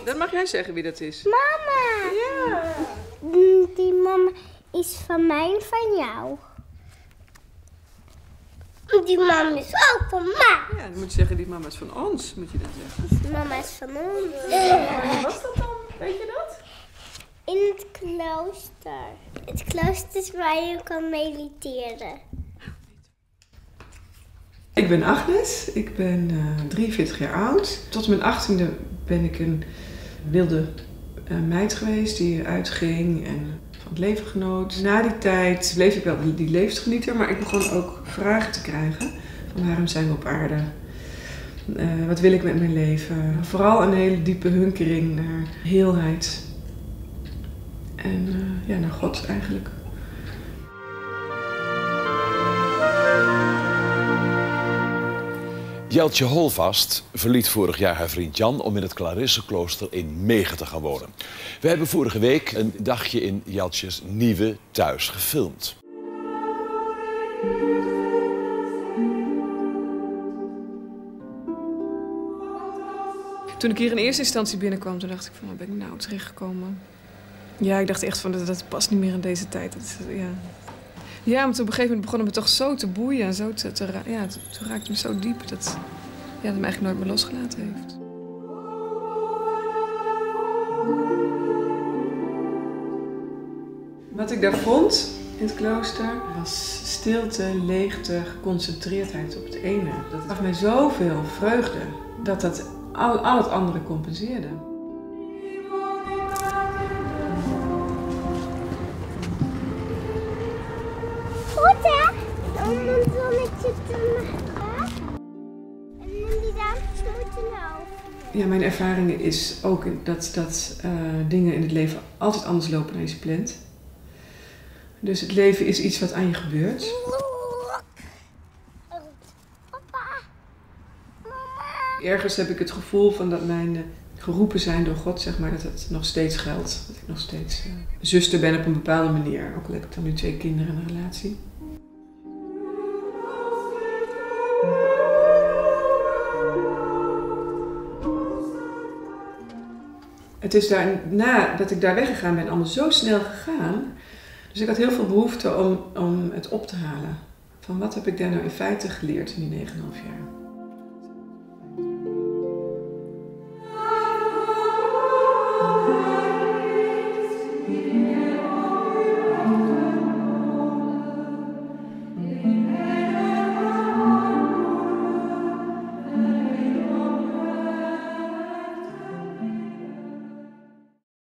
Dan mag jij zeggen wie dat is. Mama! Ja. Die mama is van mij en van jou. Die mama is ook van mij. Ja, dan moet je zeggen, die mama is van ons, moet je dan zeggen. Mama is van ons. Waar was dat dan? Weet je dat? In het klooster. Het klooster is waar je kan mediteren. Ik ben Agnes, ik ben 43 jaar oud. Tot mijn 18e ben ik een wilde meid geweest die uitging en van het leven genoot. Na die tijd bleef ik wel die levensgenieter, maar ik begon ook vragen te krijgen. Van waarom zijn we op aarde? Wat wil ik met mijn leven? Vooral een hele diepe hunkering naar heelheid. En naar God eigenlijk. Jeltje Holvast verliet vorig jaar haar vriend Jan om in het Clarisseklooster in Megen te gaan wonen. We hebben vorige week een dagje in Jeltjes nieuwe thuis gefilmd. Toen ik hier in eerste instantie binnenkwam, toen dacht ik van, waar ben ik nou terechtgekomen? Ja, ik dacht echt van, dat past niet meer in deze tijd. Ja, want op een gegeven moment begon het me toch zo te boeien en zo toen raakte het me zo diep dat het me eigenlijk nooit meer losgelaten heeft. Wat ik daar vond in het klooster was stilte, leegte, geconcentreerdheid op het ene. Dat gaf mij zoveel vreugde dat al het andere compenseerde. Goed hè? Om een zonnetje te maken. En die dames moeten nou. Ja, mijn ervaring is ook dat dingen in het leven altijd anders lopen dan je plant. Dus het leven is iets wat aan je gebeurt. Papa. Mama. Ergens heb ik het gevoel van dat mijn geroepen zijn door God, zeg maar, dat het nog steeds geldt. Dat ik nog steeds zuster ben op een bepaalde manier. Ook al heb ik dan nu 2 kinderen en een relatie. Het is daarna dat ik daar weggegaan ben, allemaal zo snel gegaan. Dus ik had heel veel behoefte om het op te halen. Van wat heb ik daar nou in feite geleerd in die 9,5 jaar.